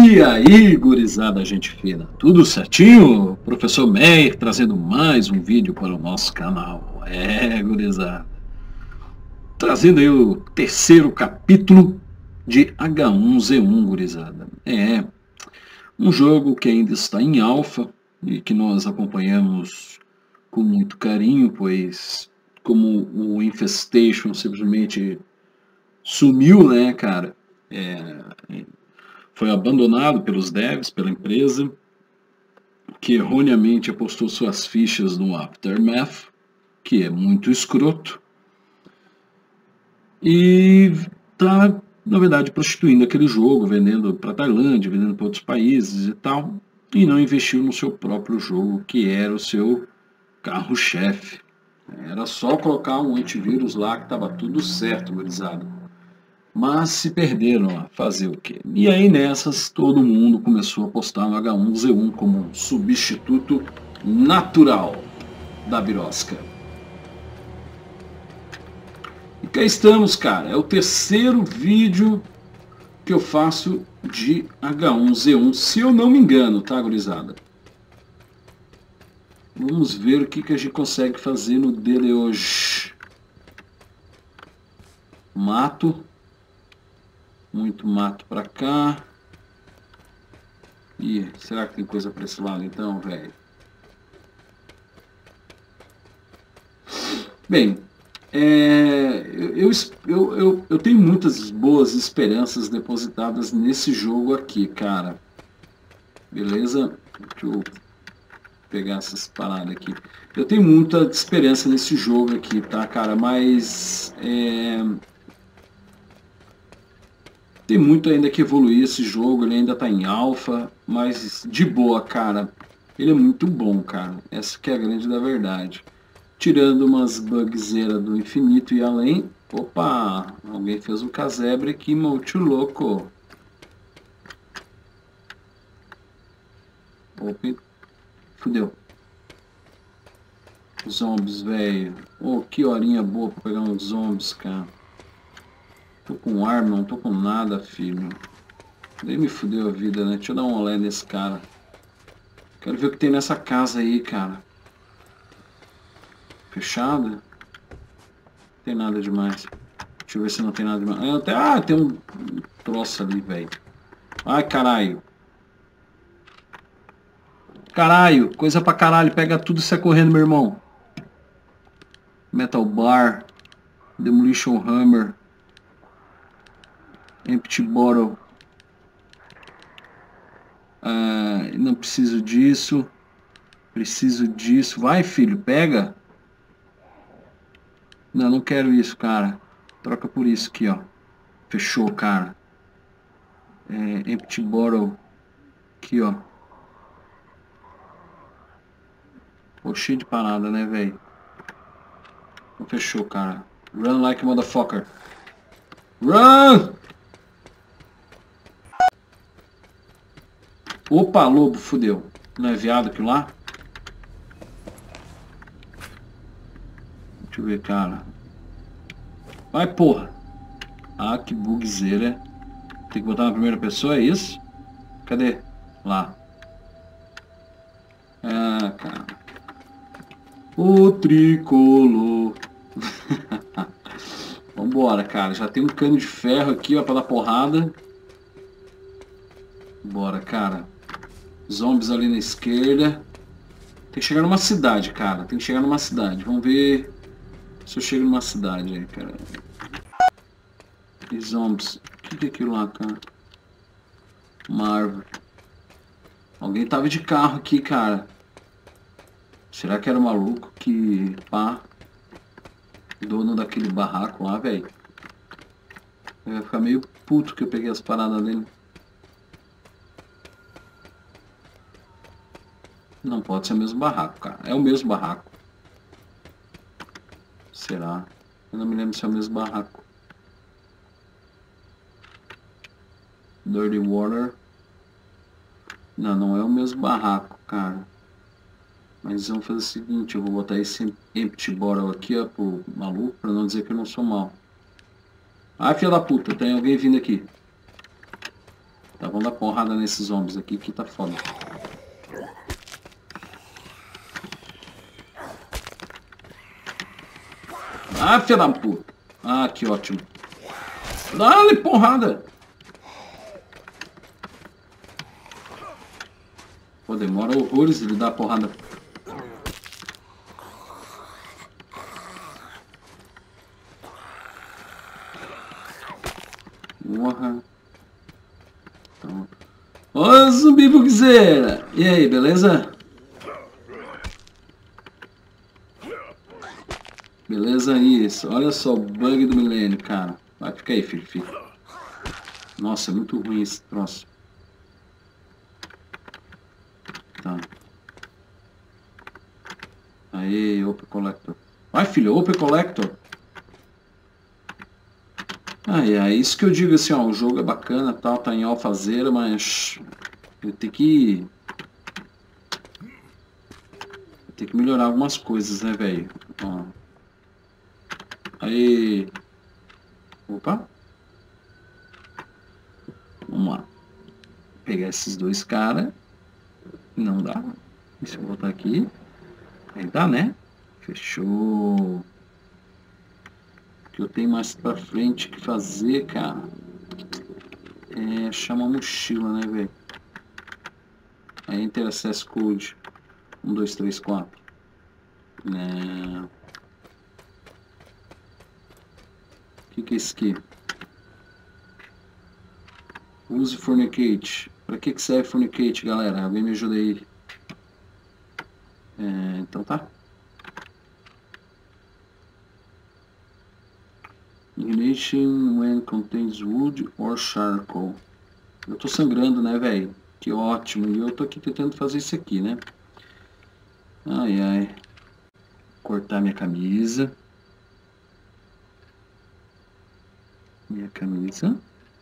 E aí, gurizada, gente fina, tudo certinho? Professor Meyer trazendo mais um vídeo para o nosso canal. Gurizada, trazendo aí o terceiro capítulo de H1Z1, gurizada. Um jogo que ainda está em alfa e que nós acompanhamos com muito carinho, pois como o Infestation simplesmente sumiu, né, cara? Foi abandonado pelos devs, pela empresa, que erroneamente apostou suas fichas no Aftermath, que é muito escroto, e tá, na verdade, prostituindo aquele jogo, vendendo para Tailândia, vendendo para outros países e tal, e não investiu no seu próprio jogo, que era o seu carro-chefe. Era só colocar um antivírus lá que estava tudo certo, gurizada. Mas se perderam lá, fazer o quê? E aí nessas todo mundo começou a apostar no H1Z1 como um substituto natural da birosca. E cá estamos, cara, é o terceiro vídeo que eu faço de H1Z1, se eu não me engano, tá, gurizada? Vamos ver o que a gente consegue fazer no dele hoje. Mato. Muito mato pra cá. Ih, será que tem coisa pra esse lado então, velho? Bem, eu tenho muitas boas esperanças depositadas nesse jogo aqui, cara. Beleza? Deixa eu pegar essas paradas aqui. Eu tenho muita esperança nesse jogo aqui, tá, cara? Mas tem muito ainda que evoluir esse jogo, ele ainda tá em alfa, mas de boa, cara. Ele é muito bom, cara. Essa que é a grande da verdade. Tirando umas bugzeiras do infinito e além. Opa! Alguém fez um casebre aqui, muito louco. Opa, fudeu. Zombies, velho. Oh, que horinha boa pra pegar uns zombies, cara. Tô com arma, não tô com nada, filho. Daí me fudeu a vida, né? Deixa eu dar uma olhada nesse cara. Quero ver o que tem nessa casa aí, cara. Fechada? Não tem nada demais. Deixa eu ver se não tem nada demais. Tem um troço ali, velho. Ai, caralho. Caralho, coisa pra caralho. Pega tudo e sai correndo, meu irmão. Metal Bar. Demolition Hammer. Empty Bottle. Não preciso disso. Preciso disso. Vai, filho, pega. Não, não quero isso, cara. Troca por isso aqui, ó. Fechou, cara. Empty Bottle. Aqui, ó. Pô, cheio de parada, né, velho? Fechou, cara. Run like a motherfucker. Run! Opa, lobo, fudeu. Não é viado aquilo lá? Deixa eu ver, cara. Vai, porra. Ah, que bugzeira. Tem que botar na primeira pessoa, é isso? Cadê? Lá. Ah, cara. O tricolor. Vambora, cara. Já tem um cano de ferro aqui, ó, pra dar porrada. Bora, cara. Zombies ali na esquerda. Tem que chegar numa cidade, cara. Tem que chegar numa cidade. Vamos ver se eu chego numa cidade aí, cara. E zombies. O que é aquilo lá, cara? Uma árvore. Alguém tava de carro aqui, cara. Será que era o maluco que... pá... dono daquele barraco lá, velho? Eu ia ficar meio puto que eu peguei as paradas dele. Não pode ser o mesmo barraco, cara. É o mesmo barraco. Será? Eu não me lembro se é o mesmo barraco. Dirty Water. Não, não é o mesmo barraco, cara. Mas vamos fazer o seguinte, eu vou botar esse Empty Bottle aqui, ó, pro maluco, pra não dizer que eu não sou mal. Ah, filha da puta, tem alguém vindo aqui. Tá, vamos dar porrada nesses zombies aqui que tá foda. Ah, filha da puta. Ah, que ótimo. Dá-lhe porrada. Pô, demora horrores ele dar porrada. Porra. Então. Ô, zumbi buguezeira. E aí, beleza? Beleza, isso. Olha só o bug do milênio, cara. Vai, fica aí, filho, fica. Nossa, é muito ruim esse troço. Tá. Aí, Open Collector. Vai, filho, Open Collector. É isso que eu digo assim, ó, o jogo é bacana, tal, tá em alfazeira, mas eu tenho que melhorar algumas coisas, né, velho? Aí, opa, vamos lá, pegar esses dois caras, não dá, deixa eu botar aqui, aí dá, né? Fechou. O que eu tenho mais pra frente que fazer, cara, é achar uma mochila, né, velho? Aí Enter Access Code 1, 2, 3, 4. O que é isso aqui? Use Fornicate. Pra que serve Fornicate, galera? Alguém me ajuda aí. Então tá. Ignition when contains wood or charcoal. Eu tô sangrando, né, velho? Que ótimo. E eu tô aqui tentando fazer isso aqui, né? Ai, ai. Cortar minha camisa. Minha camisa.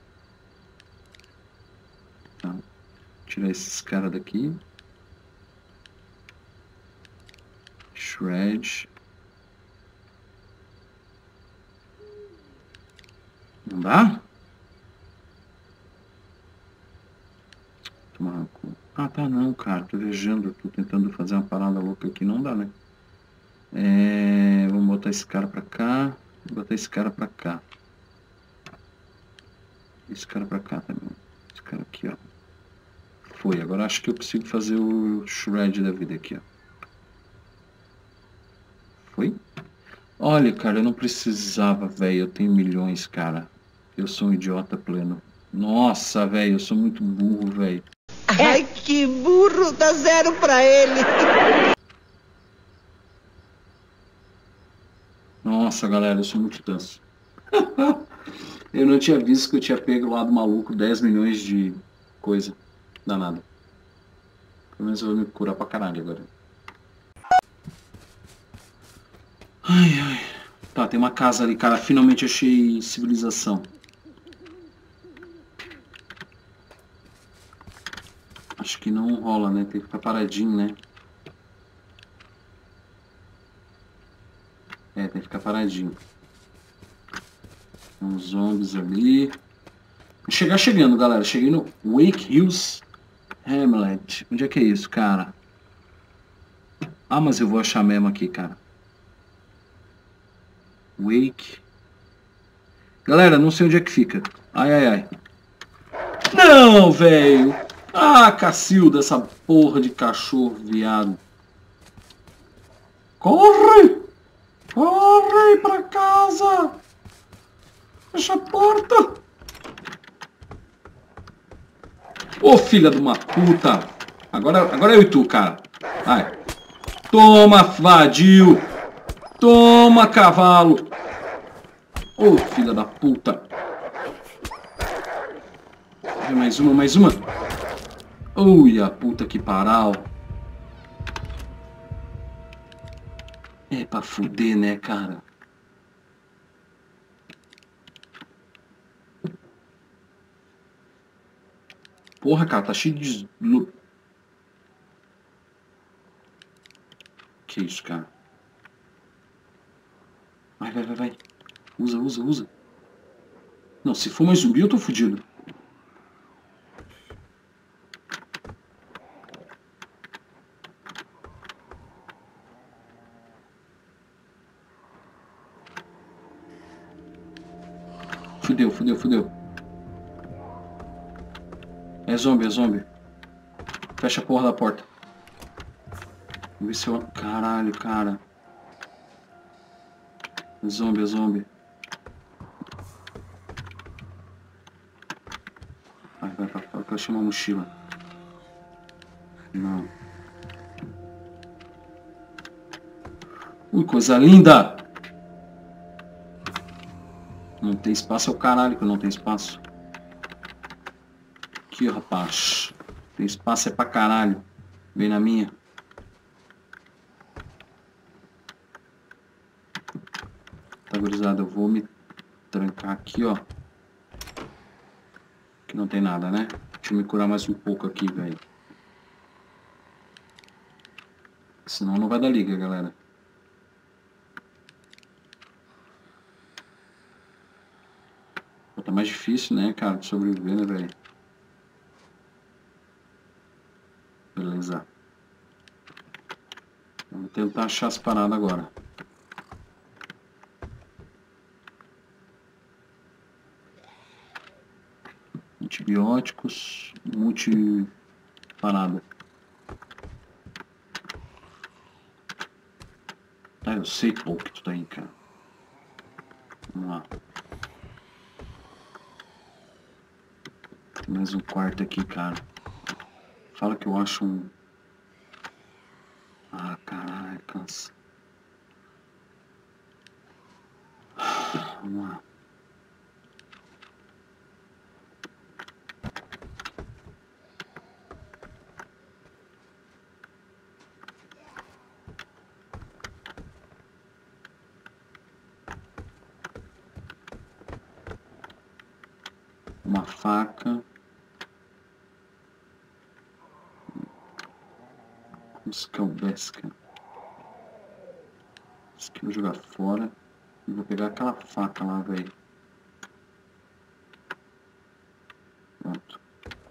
Tá. Tirar esses caras daqui. Shred. Não dá? Ah, tá não, cara. Tô viajando. Tô tentando fazer uma parada louca aqui. Não dá, né? Vamos botar esse cara pra cá. Vou botar esse cara pra cá. Esse cara pra cá também. Esse cara aqui, ó. Foi. Agora acho que eu consigo fazer o shred da vida aqui, ó. Foi? Olha, cara, eu não precisava, velho. Eu tenho milhões, cara. Eu sou um idiota pleno. Nossa, velho, eu sou muito burro, velho. Ai, que burro! Dá 0 pra ele! Nossa, galera, eu sou muito tanso. Eu não tinha visto que eu tinha pego lá do maluco 10 milhões de coisa. Danada. Pelo menos eu vou me curar pra caralho agora. Ai, ai. Tá, tem uma casa ali, cara. Finalmente achei civilização. Acho que não rola, né? Tem que ficar paradinho, né? Tem que ficar paradinho. Tem uns zombies ali. Vou chegar chegando, galera. Cheguei no Wake Hills Hamlet. Onde é que é isso, cara? Ah, mas eu vou achar mesmo aqui, cara. Wake. Galera, não sei onde é que fica. Ai, ai, ai. Não, velho. Ah, Cacilda, essa porra de cachorro, viado. Corre! Corre pra casa! Fecha a porta! Ô, filha de uma puta! Agora eu e tu, cara. Vai. Toma, vadio! Toma, cavalo! Ô, filha da puta! Mais uma, mais uma! Ui, a puta que paral! É pra fuder, né, cara? Porra, cara, tá cheio de... Que isso, cara? Vai, vai, vai, vai. Usa, usa, usa. Não, se for mais zumbi eu tô fudido. Fudeu, fudeu, fudeu. É zombie, é zombie. Fecha a porra da porta. Vamos ver se eu... Caralho, cara. É zombie, é zombie. Vai pra fora que eu achei uma mochila. Não. Ui, coisa linda! Não tem espaço, é o caralho que não tem espaço. Aqui, rapaz. Tem espaço é pra caralho. Vem na minha. Tá, gurizada, eu vou me trancar aqui, ó. Que não tem nada, né? Deixa eu me curar mais um pouco aqui, velho. Senão não vai dar liga, galera. Tá mais difícil, né, cara, de sobreviver, né, velho? Beleza. Vamos tentar achar as paradas agora. Antibióticos, multi-parada. Ah, eu sei pouco que tu tá aí, cara. Vamos lá. Tem mais um quarto aqui, cara. Fala que eu acho um... Ah, caralho, cansa. Vamos lá. Uma faca. Escalbesca. Isso aqui eu vou jogar fora. E vou pegar aquela faca lá, velho. Pronto.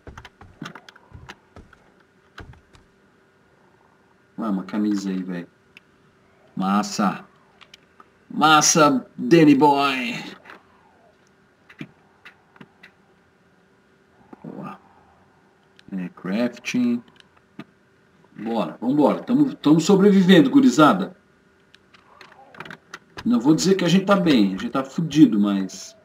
Ué, uma camisa aí, velho. Massa. Massa, Danny Boy. Boa. É, crafting. Bora, vambora. Estamos sobrevivendo, gurizada. Não vou dizer que a gente tá bem, a gente tá fudido, mas...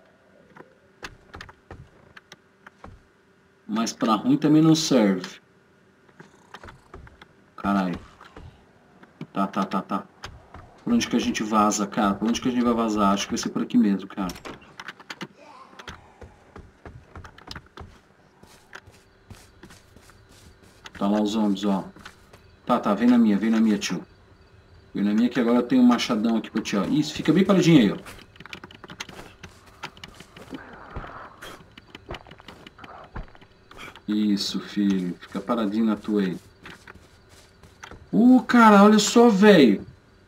Mas pra ruim também não serve. Caralho. Tá. Por onde que a gente vaza, cara? Por onde que a gente vai vazar? Acho que vai ser por aqui mesmo, cara. Tá lá os zombies, ó. Tá, vem na minha, tio. Vem na minha que agora eu tenho um machadão aqui pra ti, ó. Isso, fica bem paradinho aí, ó. Isso, filho. Fica paradinho na tua aí. Cara, olha só, velho.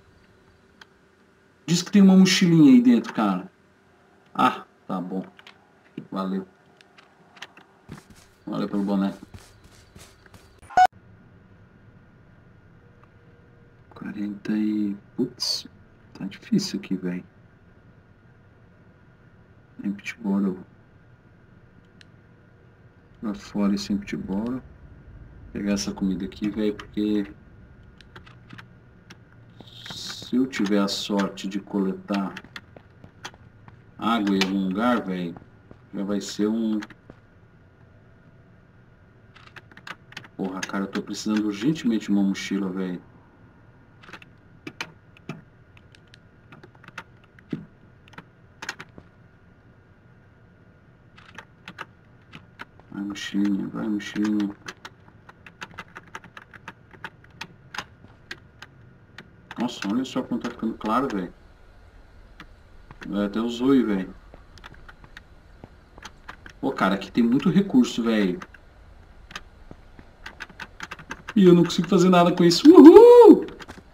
Diz que tem uma mochilinha aí dentro, cara. Ah, tá bom. Valeu. Valeu pelo boné. 40 e... Putz, tá difícil aqui, velho. Empty bottle. Pra fora esse empty bottle. Pegar essa comida aqui, velho, porque... Se eu tiver a sorte de coletar água em algum lugar, velho, já vai ser um... Porra, cara, eu tô precisando urgentemente de uma mochila, velho. Vai mochilinha. Nossa, olha só como tá ficando claro, velho. Vai até o zoio, velho. Pô, cara, aqui tem muito recurso, velho. E eu não consigo fazer nada com isso. Uhul!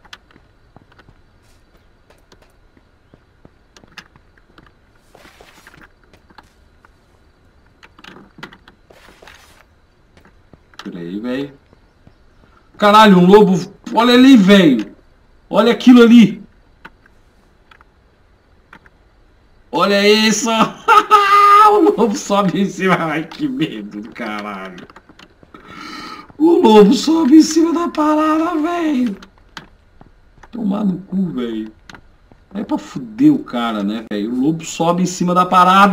Peraí, velho. Caralho, um lobo... Olha ali, velho. Olha aquilo ali. Olha isso. O lobo sobe em cima. Ai, que medo do caralho. O lobo sobe em cima da parada, velho. Tomar no cu, velho. É pra fuder o cara, né, velho? O lobo sobe em cima da parada.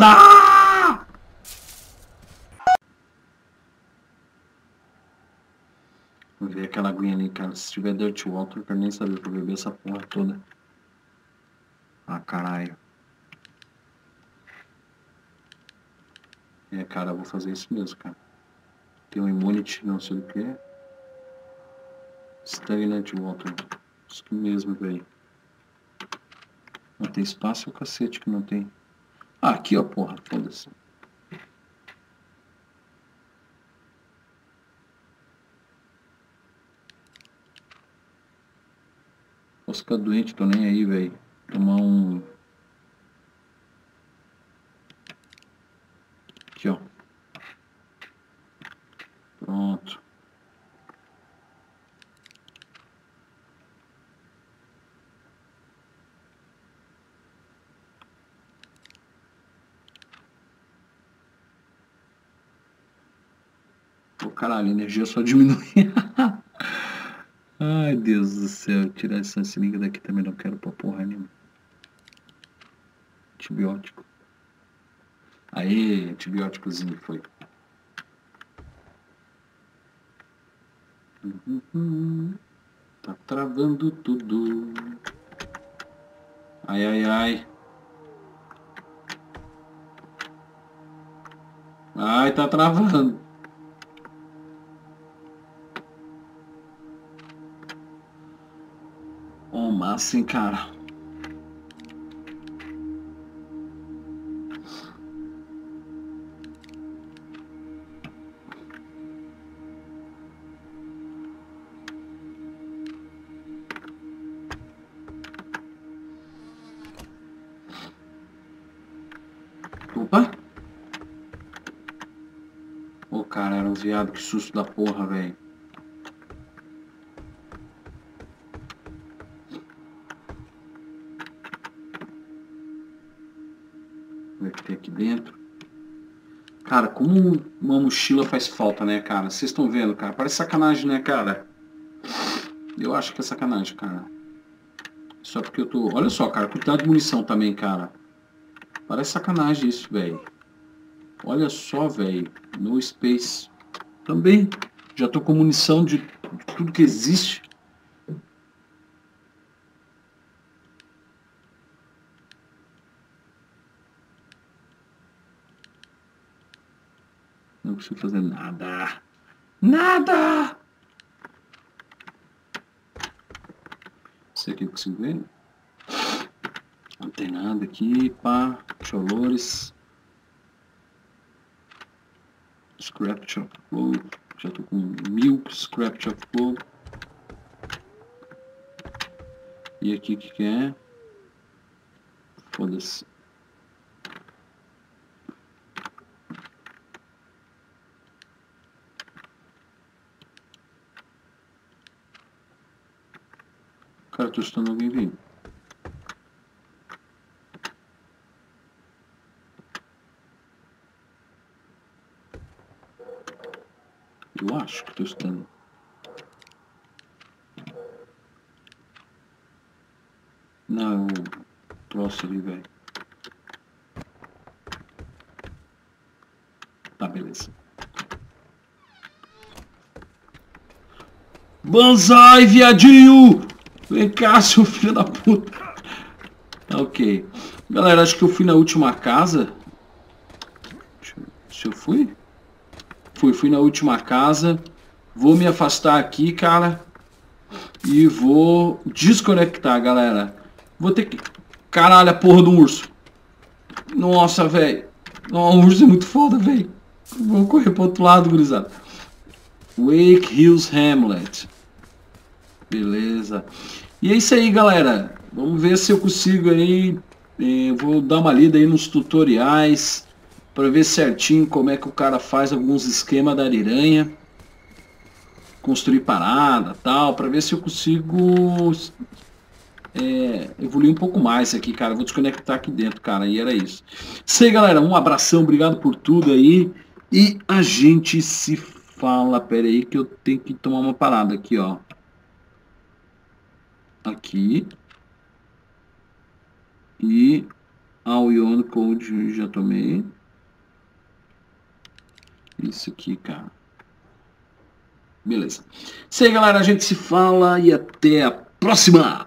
Vou ver aquela aguinha ali, cara. Se tiver Dirty Water, eu quero nem saber pra beber essa porra toda. Ah, caralho. É, cara, eu vou fazer isso mesmo, cara. Tem um Immunity, não sei o que. Stagnant Water. Isso mesmo, velho. Não tem espaço, é o cacete que não tem. Ah, aqui, ó, porra. Foda-se. Posso ficar doente, tô nem aí, velho. Tomar um... Aqui, ó. Pronto. Pô, caralho, a energia só diminui. Ai, Deus do céu. Tirar essa seringa daqui também não quero pra porra nenhuma. Antibiótico. Aê, antibióticozinho foi. Tá travando tudo. Ai, ai, ai. Ai, tá travando. Oh, massa, hein, cara. Opa. Ô, cara, era um viado, que susto da porra, velho. Ver o que tem aqui dentro. Cara, como uma mochila faz falta, né, cara? Vocês estão vendo, cara? Parece sacanagem, né, cara? Eu acho que é sacanagem, cara. Só porque eu tô... Olha só, cara, quantidade de munição também, cara. Parece sacanagem isso, velho. Olha só, velho. No Space. Também. Já tô com munição de tudo que existe. Não consigo fazer nada. Nada! Isso aqui eu consigo ver? Não tem nada aqui, pá. Cholores. Scrap of Flow. Já tô com 1000 Scrap of Flow. E aqui o que é? Foda-se. Cara, tô escutando alguém vindo. Eu acho que tô escutando. Não, é o troço ali, velho. Tá, beleza. Banzai, viadinho! Vem cá, seu filho da puta. Ok. Galera, acho que eu fui na última casa. Se eu fui? Fui na última casa. Vou me afastar aqui, cara. E vou desconectar, galera. Vou ter que... Caralho, a porra do urso. Nossa, velho. O urso é muito foda, velho. Vou correr pro outro lado, gurizada. Wake Hills Hamlet. Beleza. E é isso aí, galera. Vamos ver se eu consigo aí. Vou dar uma lida aí nos tutoriais para ver certinho como é que o cara faz alguns esquemas da ariranha. Construir parada, tal, para ver se eu consigo evoluir um pouco mais aqui, cara. Vou desconectar aqui dentro, cara, e era isso. Isso aí, galera, um abração, obrigado por tudo aí, e a gente se fala. Pera aí que eu tenho que tomar uma parada aqui, ó. Aqui. E o Ion Code já tomei. Isso aqui, cara. Beleza. Isso aí, galera, a gente se fala e até a próxima!